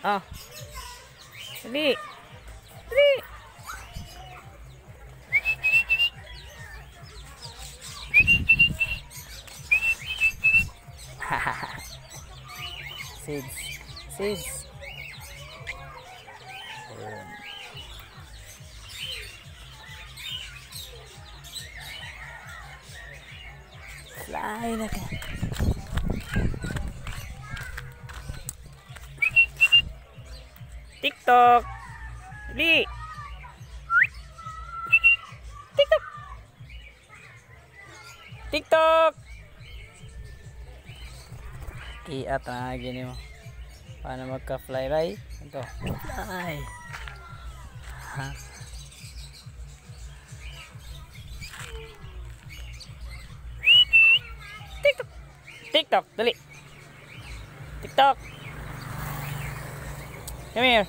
Oh. Dali. Dali. Seeds. Seeds. Ayan. Fly na ka. TikTok. Dali. TikTok. TikTok. Iat na gini mo. Paano magka-fly ray? Ito. Fly. Ha. TikTok. TikTok. Dali. TikTok. Come here.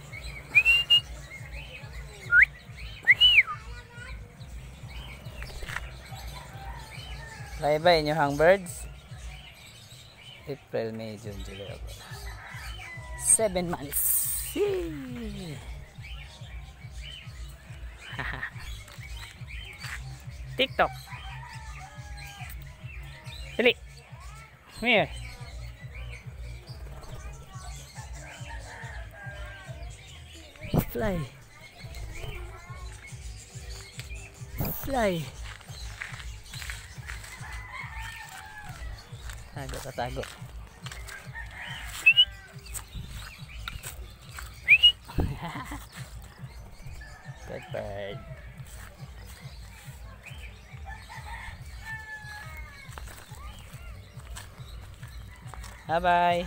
Bye-bye inyong birds. April, May, June, July, August. 7 months. TikTok. Dali. Come here. Fly. Fly. Tago ka, tago. Good bird. Bye-bye.